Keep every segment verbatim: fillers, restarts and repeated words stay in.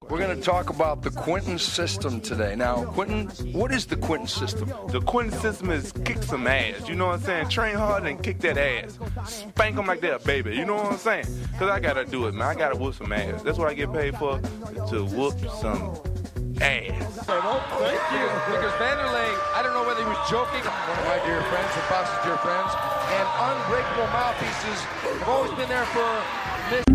We're going to talk about the Quentin system today. Now, Quentin, what is the Quentin system? The Quentin system is kick some ass. You know what I'm saying? Train hard and kick that ass. Spank them like they're a baby. You know what I'm saying? Because I got to do it, man. I got to whoop some ass. That's what I get paid for, to whoop some ass. Well, thank you. Because Vanderlei, I don't know whether he was joking. One of my dear friends, the boss's dear friends, and Unbreakable Mouthpieces have always been there for this.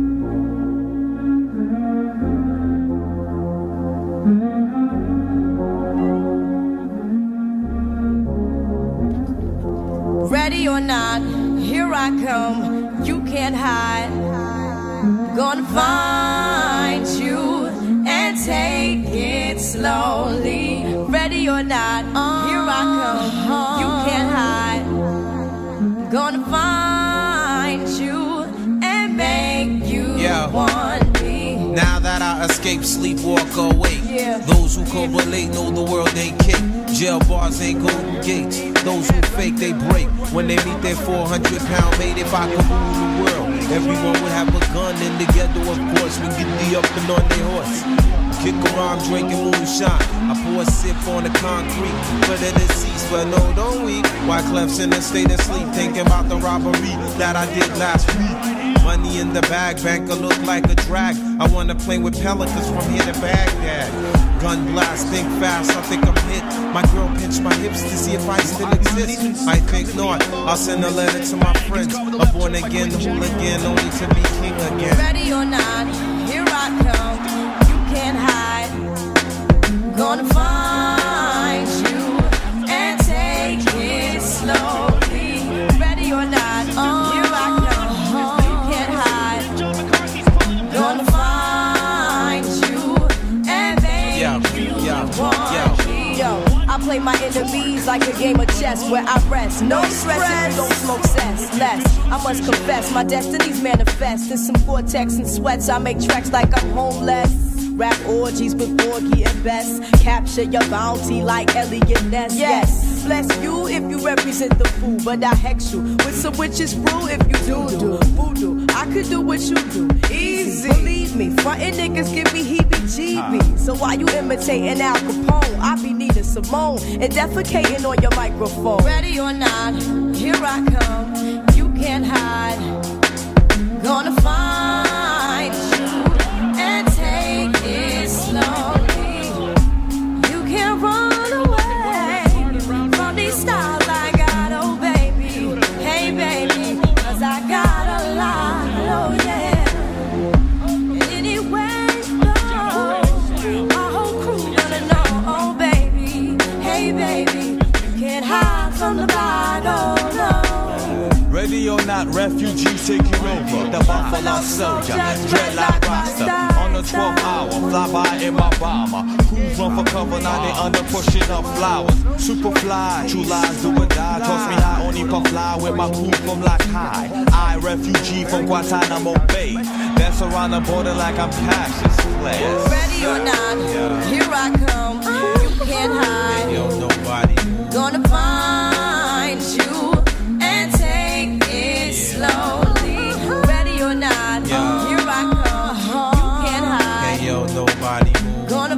Ready or not, here I come, you can't hide. Gonna find you and take it slowly. Ready or not, here I come, you can't hide. Gonna find you and make you yeah. want me. Now that I escape, sleep, walk awake. Yeah. Those who correlate know the world ain't kick. Jail bars ain't golden gates. Those who fake, they break. When they meet their four hundred pound mate, if I could rule the world, everyone would have a gun in the ghetto, of course. We get the up and on their horse. Kick around drinking moonshine. I pour a sip on the concrete for the deceased, but no, don't weep. Wyclef's in a state of sleep, thinking about the robbery that I did last week. Money in the bag, banker look like a drag. I wanna play with pelicans from here to Baghdad. Gun blast, think fast, I think I'm hit. My girl pinched my hips to see if I still exist. I think not, I'll send a letter to my friends. A born again hooligan, only to be king again. Ready or not, here I come, you can't hide. Gonna find you and take it slowly. Ready or not, here I come, you can't hide. Gonna find you and make Yo, you yo, want yo. me. Yo, I play my enemies like a game of chess where I rest. No stress if you don't smoke cess. Less, I must confess, my destinies manifest. In some vortex and sweats, I make tracks like I'm homeless. Rap orgies with Borgie and Best. Capture your bounty like Elliot Ness. Yes, bless you if you represent the fool, but I hex you with some witches brew if you do do voodoo. I could do what you do, easy. Believe me, frontin' niggas give me heebie-jeebies. So while you imitating Al Capone, I be needing Simone and defecating on your microphone. Ready or not, here I come, you can't hide. Gonna find you and take it slowly. You can't run away from these styles I got, oh baby. Hey baby, cause I got a lot, oh yeah. And anywhere you go, my whole crew gonna know, oh baby. Hey baby, you can't hide from the vibe, oh no. Ready or not, refugees taking over. The Buffalo Soldier, dreadlock roster. On the twelfth hour, fly by in my bomber. Who's run for cover, now they under pushing up flowers. Superfly, true lies do or die. Toss me high, only puff fly with my crew from like high. I, refugee from Guantanamo Bay. Dance around the border like I'm Cassius Clay. Ready or not, here I come, you can't hide. Yo, nobody. Gonna find you and take it slowly. Ready or not, here I come, you can't hide. Hey, yo, nobody. Gonna